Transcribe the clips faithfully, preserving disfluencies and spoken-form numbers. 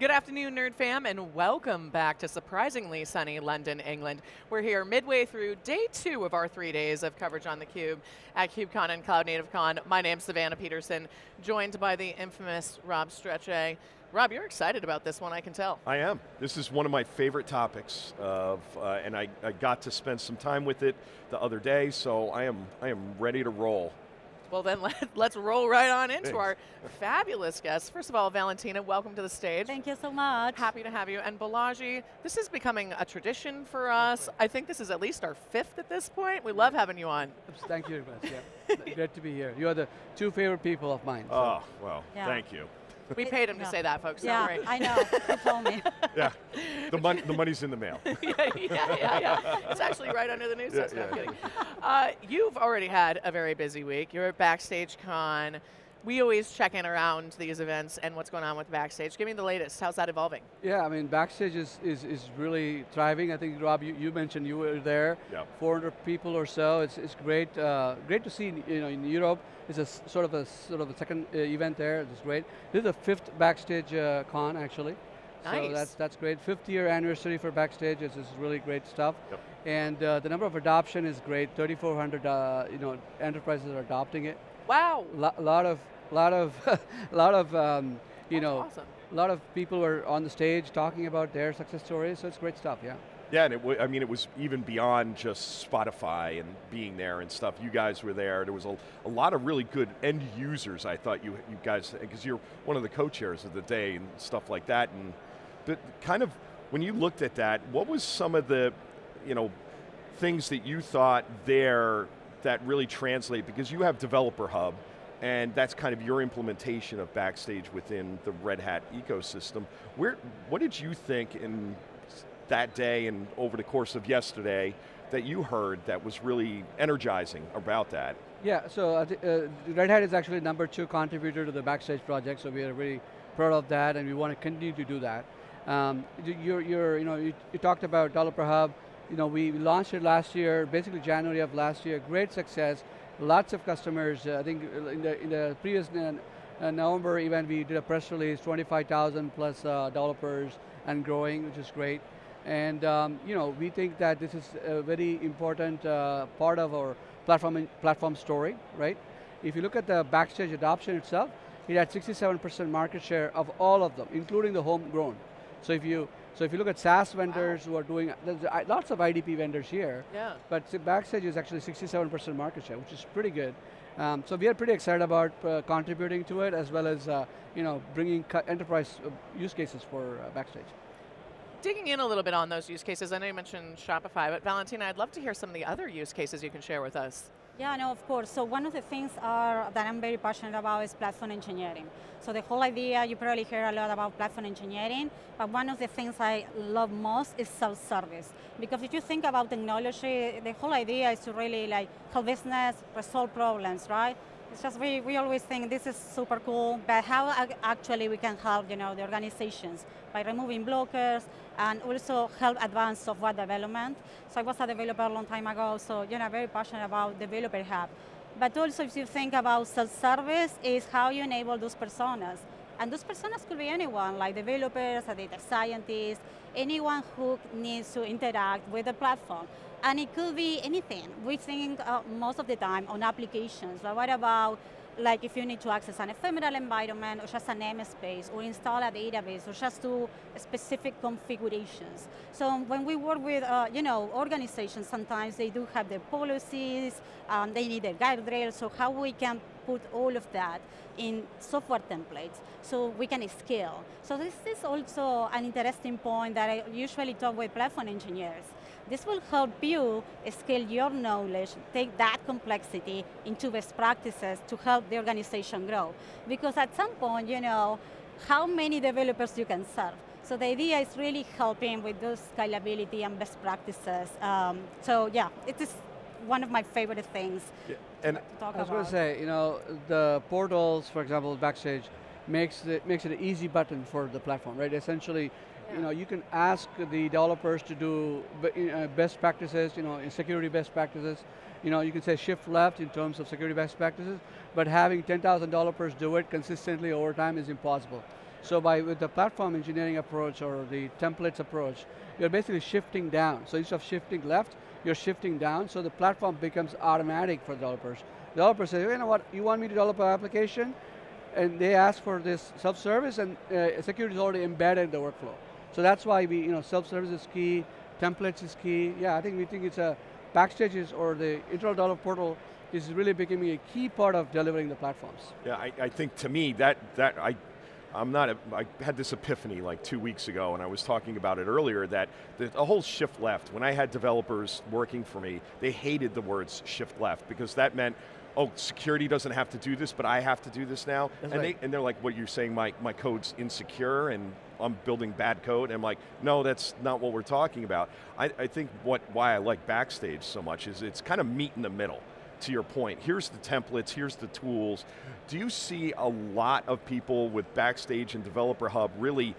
Good afternoon, Nerd Fam, and welcome back to surprisingly sunny London, England. We're here midway through day two of our three days of coverage on theCUBE at KubeCon and CloudNativeCon. My name's Savannah Peterson, joined by the infamous Rob Strechay. Rob, you're excited about this one, I can tell. I am. This is one of my favorite topics, of, uh, and I, I got to spend some time with it the other day, so I am, I am ready to roll. Well then, let, let's roll right on into Thanks. Our fabulous guests. First of all, Valentina, welcome to the stage. Thank you so much. Happy to have you. And Balaji, this is becoming a tradition for us. I think this is at least our fifth at this point. We love having you on. Thank you very much, yeah. Great to be here. You are the two favorite people of mine. So. Oh, well, yeah. thank you. We paid him to yeah. say that, folks. Yeah, Don't worry. I know. You told me. Yeah, the, mon the money's in the mail. yeah, yeah, yeah, yeah. It's actually right under the news yeah, desk. yeah. No, I'm kidding. Uh, you've already had a very busy week. You're at Backstage Con. We always check in around these events and what's going on with Backstage. Give me the latest. How's that evolving? Yeah, I mean, Backstage is, is, is really thriving. I think, Rob, you, you mentioned you were there. Yep. four hundred people or so. It's, it's great. Uh, great to see, you know, in Europe. It's a sort of a sort of a second uh, event there. It's great. This is the fifth Backstage uh, Con, actually. Nice. So that's that's great. fifth year anniversary for Backstage. This is really great stuff. Yep. And uh, the number of adoption is great. thirty-four hundred, uh, you know, enterprises are adopting it. Wow. A Lo lot of, lot of, lot of, um, you That's know, awesome. a lot of people were on the stage talking about their success stories. So it's great stuff. Yeah. Yeah, and it w I mean, it was even beyond just Spotify and being there and stuff. You guys were there. There was a, a lot of really good end users, I thought you, you guys, because you're one of the co-chairs of the day and stuff like that. And but kind of, when you looked at that, what was some of the, you know, things that you thought there that really translate, because you have Developer Hub, and that's kind of your implementation of Backstage within the Red Hat ecosystem. Where, what did you think in that day and over the course of yesterday that you heard that was really energizing about that? Yeah, so uh, uh, Red Hat is actually number two contributor to the Backstage project, so we are really proud of that, and we want to continue to do that. Um, you're, you're, you know, you, you talked about Developer Hub. You know, we launched it last year, basically January of last year. Great success. Lots of customers. Uh, I think in the in the previous uh, November event, we did a press release. twenty-five thousand plus uh, developers and growing, which is great. And um, you know, we think that this is a very important uh, part of our platform platform story, right? If you look at the Backstage adoption itself, it had sixty-seven percent market share of all of them, including the homegrown. So if you so if you look at SaaS vendors wow. who are doing, there's lots of I D P vendors here, yeah. but Backstage is actually sixty-seven percent market share, which is pretty good. Um, so we are pretty excited about uh, contributing to it, as well as uh, you know, bringing enterprise uh, use cases for uh, Backstage. Digging in a little bit on those use cases, I know you mentioned Shopify, but Valentina, I'd love to hear some of the other use cases you can share with us. Yeah, no, of course. So one of the things are, that I'm very passionate about is platform engineering. So the whole idea, you probably hear a lot about platform engineering, but one of the things I love most is self-service. Because if you think about technology, the whole idea is to really like help business resolve problems, right? It's just we, we always think this is super cool, but how actually we can help, you know, the organizations by removing blockers and also help advance software development. So I was a developer a long time ago, so you know, very passionate about Developer Hub. But also if you think about self-service, is how you enable those personas. And those personas could be anyone, like developers, a data scientists, anyone who needs to interact with the platform. And it could be anything. We think uh, most of the time on applications, but what about like if you need to access an ephemeral environment or just a namespace or install a database or just do specific configurations. So when we work with uh, you know, organizations, sometimes they do have their policies, um, they need their guardrails, so how we can put all of that in software templates so we can scale. So this is also an interesting point that I usually talk with platform engineers. This will help you scale your knowledge, take that complexity into best practices to help the organization grow. Because at some point, you know, how many developers you can serve. So the idea is really helping with those scalability and best practices. Um, so yeah, it is one of my favorite things yeah. and to talk I was about. going to say, you know, the portals, for example, Backstage, makes it, makes it an easy button for the platform, right? Essentially, you know, you can ask the developers to do uh, best practices, you know, in security best practices. You know, you can say shift left in terms of security best practices, but having ten thousand developers do it consistently over time is impossible. So by with the platform engineering approach or the templates approach, you're basically shifting down. So instead of shifting left, you're shifting down, so the platform becomes automatic for developers. Developers say, you know what, you want me to develop an application? And they ask for this self-service, and uh, security is already embedded in the workflow. So that's why we, you know, self-service is key, templates is key. Yeah, I think we think it's a, Backstage is, or the internal developer portal is really becoming a key part of delivering the platforms. Yeah, I, I think to me, that, that I, I'm not, a, I had this epiphany like two weeks ago, and I was talking about it earlier, that the, the whole shift left, when I had developers working for me, they hated the words shift left, because that meant, oh, security doesn't have to do this, but I have to do this now. That's and, right. they, and they're like, what you're saying, my, my code's insecure and I'm building bad code. And I'm like, no, that's not what we're talking about. I, I think what, why I like Backstage so much is it's kind of meet in the middle, to your point. Here's the templates, here's the tools. Do you see a lot of people with Backstage and Developer Hub really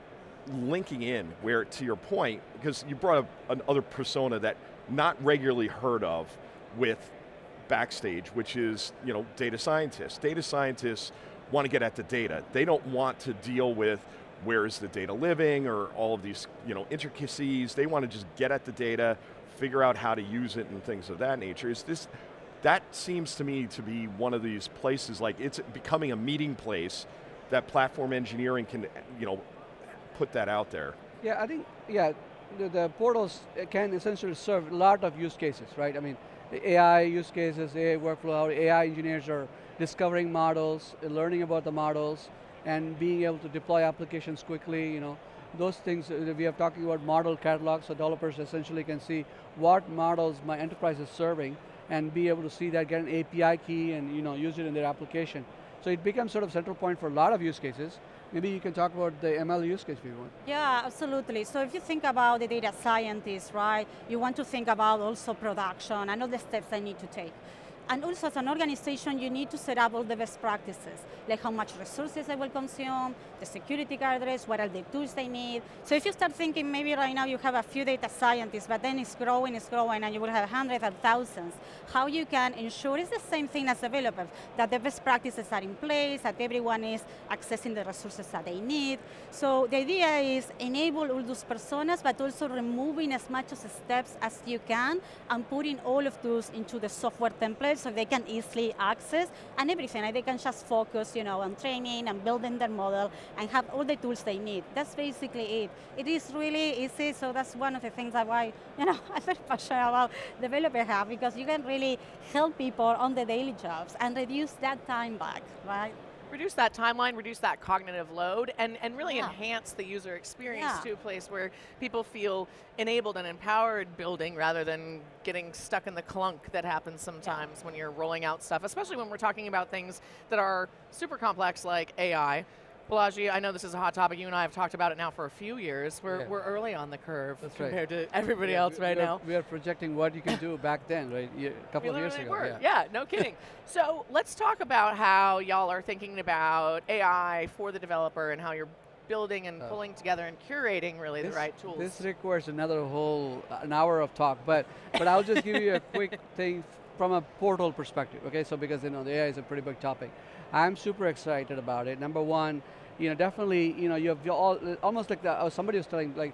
linking in, where, to your point, because you brought up another persona that not regularly heard of with Backstage, which is, you know, data scientists. Data scientists want to get at the data. They don't want to deal with where is the data living or all of these, you know, intricacies. They want to just get at the data, figure out how to use it and things of that nature. Is this, that seems to me to be one of these places, like it's becoming a meeting place that platform engineering can, you know, put that out there. Yeah, I think, yeah, the, the portals can essentially serve a lot of use cases, right? I mean, the A I use cases, A I workflow, A I engineers are discovering models, learning about the models, and being able to deploy applications quickly, you know. Those things, uh, we are talking about model catalogs, so developers essentially can see what models my enterprise is serving and be able to see that, get an A P I key and, you know, use it in their application. So it becomes sort of central point for a lot of use cases. Maybe you can talk about the M L use case if you want. Yeah, absolutely. So if you think about the data scientists, right, you want to think about also production and all the steps they need to take. And also as an organization, you need to set up all the best practices, like how much resources they will consume, the security guardrails, what are the tools they need. So if you start thinking maybe right now you have a few data scientists, but then it's growing, it's growing, and you will have hundreds and thousands, how you can ensure it's the same thing as developers, that the best practices are in place, that everyone is accessing the resources that they need. So the idea is enable all those personas, but also removing as much of the steps as you can, and putting all of those into the software templates so they can easily access and everything, and they can just focus, you know, on training and building their model and have all the tools they need. That's basically it. It is really easy, so that's one of the things that why, you know, I'm very passionate about Developer Hub, because you can really help people on the daily jobs and reduce that time back, right? Reduce that timeline, reduce that cognitive load, and, and really yeah. enhance the user experience yeah. to a place where people feel enabled and empowered building rather than getting stuck in the clunk that happens sometimes yeah. when you're rolling out stuff, especially when we're talking about things that are super complex like A I. Balaji, I know this is a hot topic. You and I have talked about it now for a few years. We're, yeah. we're early on the curve That's compared right. to everybody yeah, else we, right we are, now. We are projecting what you can do back then, right? A couple we of years ago. Were. Yeah. yeah, no kidding. So let's talk about how y'all are thinking about A I for the developer and how you're building and uh, pulling together and curating really this, the right tools. This requires another whole, uh, an hour of talk, but, but I'll just give you a quick thing from a portal perspective, okay? So because, you know, the A I is a pretty big topic. I'm super excited about it. Number one, you know, definitely, you know, you have all, almost like the, oh, somebody was telling, like,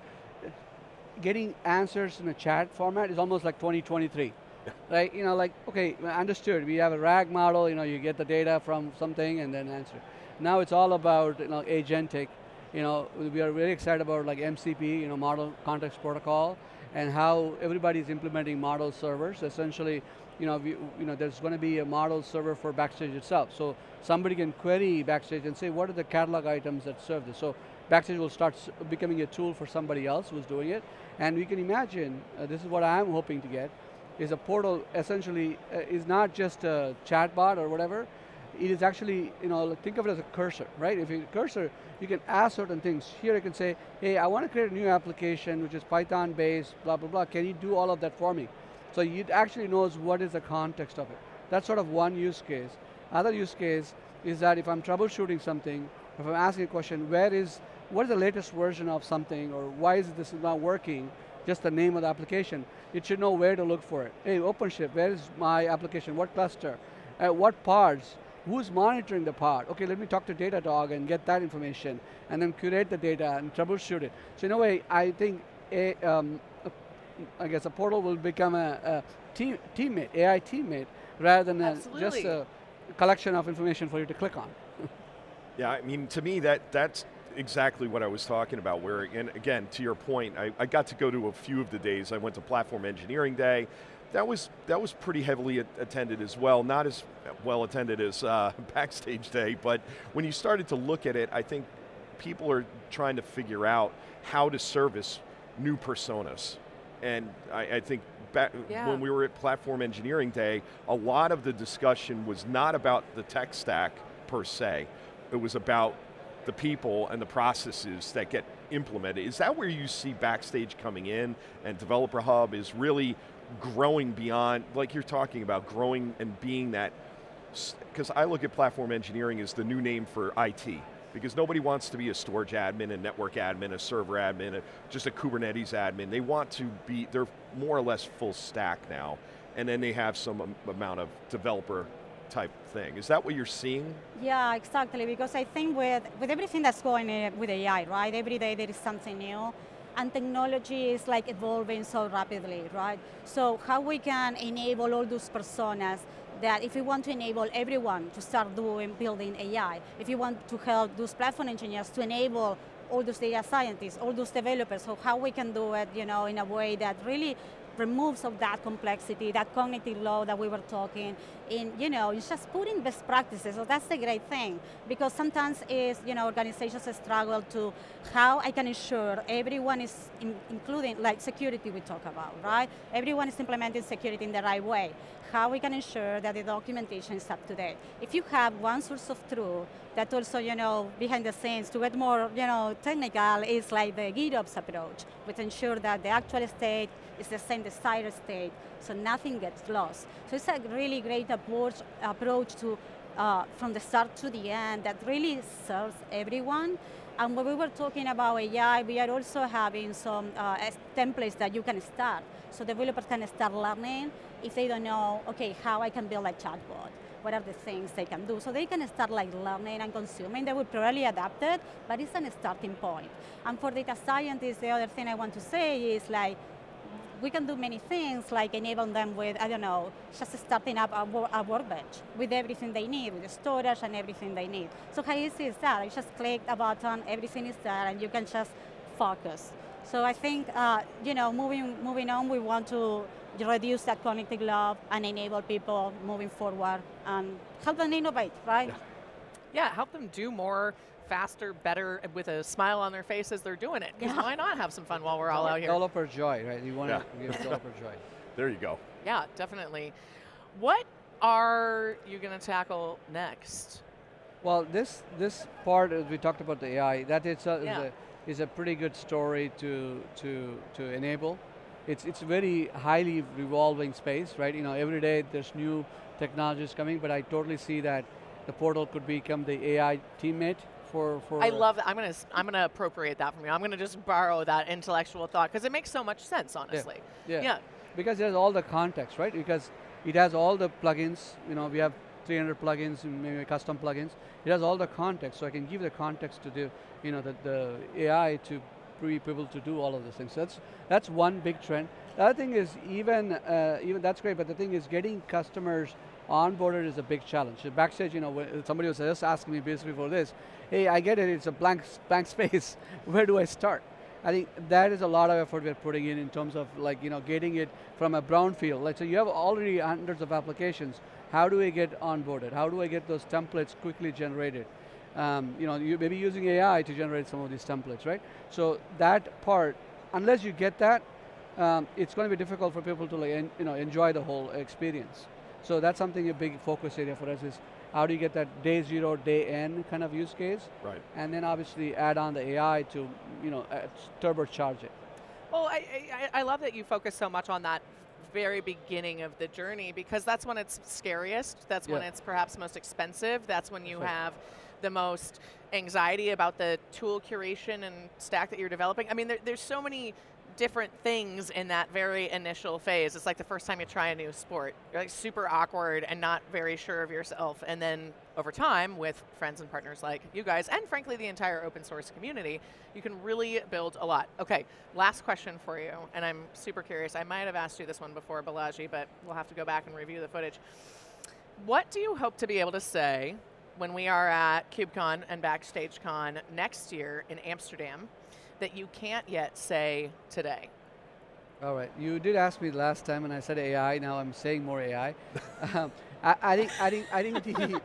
getting answers in a chat format is almost like twenty twenty-three, right? You know, like, okay, understood, we have a RAG model, you know, you get the data from something and then answer. Now it's all about, you know, agentic. You know, we are very excited about like M C P, you know, Model Context Protocol, and how everybody's implementing model servers. Essentially, you know, we, you know, there's going to be a model server for Backstage itself. So somebody can query Backstage and say, what are the catalog items that serve this? So Backstage will start becoming a tool for somebody else who's doing it. And we can imagine, uh, this is what I'm hoping to get, is a portal essentially uh, is not just a chatbot or whatever. It is actually, you know, think of it as a cursor, right? If you cursor, you can ask certain things. Here I can say, hey, I want to create a new application which is Python based, blah, blah, blah. Can you do all of that for me? So it actually knows what is the context of it. That's sort of one use case. Other use case is that if I'm troubleshooting something, if I'm asking a question, where is, what is the latest version of something, or why is this not working, just the name of the application, it should know where to look for it. Hey, OpenShift, where is my application, what cluster, uh, what pods, who's monitoring the pod? Okay, let me talk to Datadog and get that information, and then curate the data and troubleshoot it. So in a way, I think a, um, a, I guess a portal will become a, a team, teammate, A I teammate, rather than a, just a collection of information for you to click on. Yeah, I mean, to me, that that's exactly what I was talking about, where, and again, to your point, I, I got to go to a few of the days. I went to Platform Engineering Day. That was, that was pretty heavily attended as well, not as well attended as uh, Backstage Day, but when you started to look at it, I think people are trying to figure out how to service new personas. And I, I think back yeah. when we were at Platform Engineering Day, a lot of the discussion was not about the tech stack per se. It was about the people and the processes that get implemented. Is that where you see Backstage coming in, and Developer Hub is really growing beyond, like you're talking about, growing and being that, because I look at platform engineering as the new name for I T, because nobody wants to be a storage admin, a network admin, a server admin, a, just a Kubernetes admin. They want to be, they're more or less full stack now, and then they have some um, amount of developer type thing. Is that what you're seeing? Yeah, exactly, because I think with, with everything that's going on with A I, right, every day there is something new, and technology is like evolving so rapidly, right? So how we can enable all those personas that if we want to enable everyone to start doing, building A I, if you want to help those platform engineers to enable all those data scientists, all those developers, so how we can do it, you know, in a way that really removes of that complexity, that cognitive load that we were talking in, you know, it's just putting best practices. So that's the great thing, because sometimes is, you know, organizations struggle to how I can ensure everyone is, in, including like security we talk about, right? Everyone is implementing security in the right way. How we can ensure that the documentation is up to date. If you have one source of truth that also, you know, behind the scenes, to get more, you know, technical, is like the GitOps approach, which ensure that the actual state is the same desired state, so nothing gets lost. So it's a really great approach, approach to, uh, from the start to the end, that really serves everyone. And when we were talking about A I, we are also having some uh, templates that you can start. So developers can start learning if they don't know, okay, how I can build a chatbot. What are the things they can do? So they can start like learning and consuming. They will probably adapt it, but it's a starting point. And for data scientists, the other thing I want to say is like, we can do many things, like enable them with, I don't know, just starting up a, a workbench with everything they need, with the storage and everything they need. So how easy is that? You just click a button, everything is there, and you can just focus. So I think, uh, you know, moving, moving on, we want to reduce that cognitive load and enable people moving forward and help them innovate, right? Yeah, yeah, help them do more faster, better, with a smile on their face as they're doing it. Because yeah. why not have some fun while we're all out here? Developer joy, right? You want yeah. to give developer joy. There you go. Yeah, definitely. What are you going to tackle next? Well, this this part, as we talked about the A I, that is a, yeah. is, a, is a pretty good story to to to enable. It's it's a very highly revolving space, right? You know, every day there's new technologies coming, but I totally see that the portal could become the A I teammate. For, for I love that. I'm going to I'm going to appropriate that from you. I'm going to just borrow that intellectual thought, because it makes so much sense, honestly. Yeah. yeah. yeah. Because it has all the context, right? Because it has all the plugins. You know, we have three hundred plugins, maybe custom plugins. It has all the context, so I can give the context to the, you know, the, the A I to be able to do all of those things. So that's that's one big trend. The other thing is even uh, even that's great, but the thing is getting customers onboarded is a big challenge. So Backstage, you know, somebody was just asking me basically for this, hey, I get it, it's a blank, blank space, where do I start? I think that is a lot of effort we're putting in in terms of like, you know, getting it from a brownfield. Like, so you have already hundreds of applications, how do I get onboarded? How do I get those templates quickly generated? Um, you know, you maybe using A I to generate some of these templates, right? So that part, unless you get that, um, it's going to be difficult for people to like, en you know, enjoy the whole experience. So that's something a big focus area for us is how do you get that day zero, day end kind of use case? Right. And then obviously add on the A I to, you know, uh, turbocharge it. Well, I, I, I love that you focus so much on that very beginning of the journey, because that's when it's scariest, that's yeah. when it's perhaps most expensive, that's when you right. have the most anxiety about the tool curation and stack that you're developing. I mean, there, there's so many different things in that very initial phase. It's like the first time you try a new sport. You're like super awkward and not very sure of yourself. And then over time, with friends and partners like you guys, and frankly the entire open source community, you can really build a lot. Okay, last question for you, and I'm super curious. I might have asked you this one before, Balaji, but we'll have to go back and review the footage. What do you hope to be able to say when we are at KubeCon and Backstage Con next year in Amsterdam that you can't yet say today? All right, you did ask me last time, and I said A I. Now I'm saying more A I. um, I, I think, I think, I think the,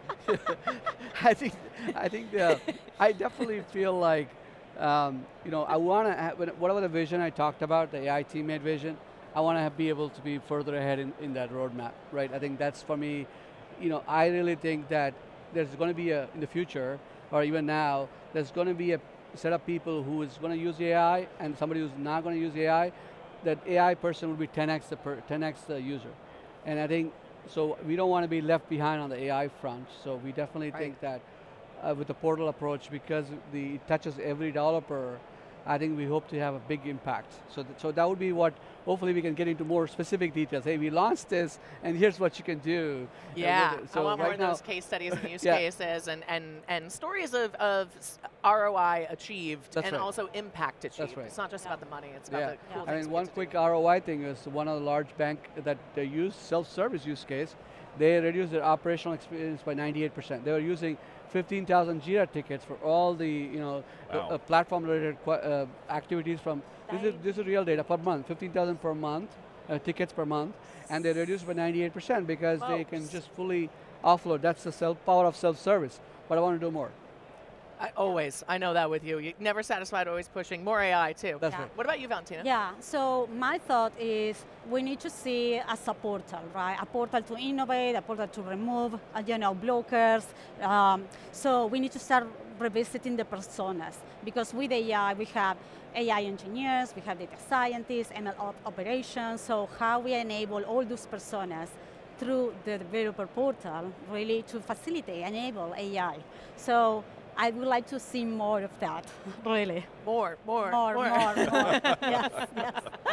I think, I think the, I definitely feel like, um, you know, I want to, whatever the vision I talked about, the A I teammate vision, I want to be able to be further ahead in, in that roadmap, right? I think that's for me, you know, I really think that there's going to be a, in the future, or even now, there's going to be a set of people who is going to use A I and somebody who's not going to use A I, that A I person will be ten X the, per, ten X the user. And I think, so we don't want to be left behind on the A I front, so we definitely right. think that uh, with the portal approach, because the, it touches every developer, I think we hope to have a big impact. So, th so that would be what, hopefully we can get into more specific details. Hey, we launched this, and here's what you can do. Yeah, so I want right more of now, those case studies and use yeah. cases and, and, and stories of, of R O I achieved That's and right. also impact achieved. That's right. It's not just yeah. about the money, it's about yeah. the cool I things. mean, we one get to quick do. R O I thing is one of the large bank that they use self-service use case, they reduced their operational experience by ninety-eight percent. They were using fifteen thousand Jira tickets for all the you know wow. uh, platform-related uh, activities from, this is, this is real data, per month, fifteen thousand per month, uh, tickets per month, and they reduced by ninety-eight percent because Whoa. they can just fully offload. That's the self power of self-service, but I want to do more. I, always, I know that with you. You're never satisfied, always pushing. More A I too. That's Yeah. right. What about you, Valentina? Yeah, so my thought is we need to see as a portal, right? A portal to innovate, a portal to remove, uh, you know, blockers. Um, so we need to start revisiting the personas, because with A I we have A I engineers, we have data scientists, M L op operations, so how we enable all those personas through the developer portal really to facilitate, enable A I. So I would like to see more of that, really. More, more, More, more, more. Yes, yes.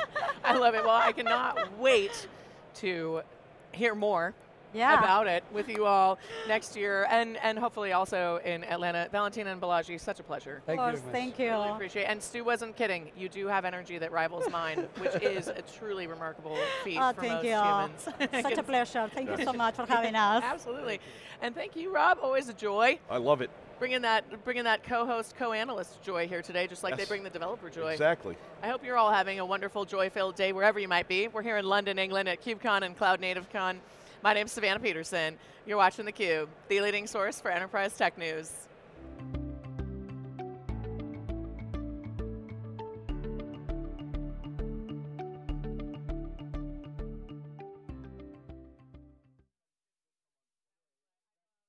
I love it. Well, I cannot wait to hear more Yeah. about it with you all next year, and, and hopefully also in Atlanta. Valentina and Balaji, such a pleasure. Thank of you course, very much. thank you. Really appreciate it. And Stu wasn't kidding. You do have energy that rivals mine, which is a truly remarkable feat Oh, for thank most you. humans. Such a pleasure. Thank you so much for having us. Absolutely. And thank you, Rob. Always a joy. I love it. Bringing that, bringing that co-host, co-analyst joy here today, just like Yes. they bring the developer joy. Exactly. I hope you're all having a wonderful, joy-filled day wherever you might be. We're here in London, England at KubeCon and CloudNativeCon. My name's Savannah Peterson. You're watching theCUBE, the leading source for enterprise tech news.